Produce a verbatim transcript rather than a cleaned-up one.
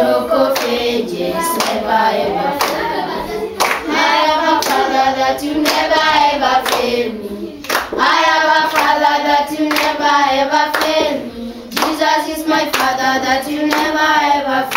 Oroko Fages, never ever fail me. I have a Father that you never ever fail me. I have a Father that you never ever fail me. Jesus is my Father that you never ever fail me.